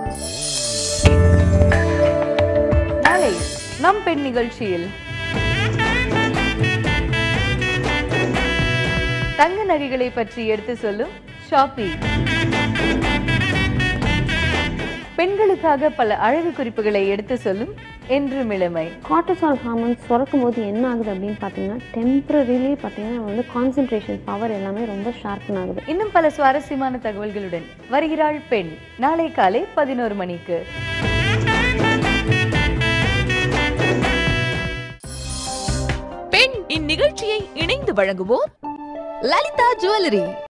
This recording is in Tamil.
நாளை நம் பெண் நிகழ்ச்சியில் தங்க நகைகளை பற்றி எடுத்து சொல்லும் ஷாப்பி, பெண்களுக்காக பல அழகு குறிப்புகளை எடுத்து சொல்லும் என்றும் இளமை. கார்டிசால் ஹார்மோன்ஸ் சுரக்கும் போது என்ன ஆகுது அப்படின்னு பார்த்தீங்கன்னா டெம்பரரிலி பார்த்தீங்கன்னா கான்சென்ட்ரேஷன் பவர் எல்லாமே ரொம்ப ஷார்ப்பன் ஆகுது. இன்னும் பல சுவாரஸ்யமான தகவல்களுடன் வருகிறாள் பெண், நாளை காலை 11 மணிக்கு. பெண் இந்நிகழ்ச்சியை இணைந்து வழங்குவோர் லலிதா ஜுவல்லரி.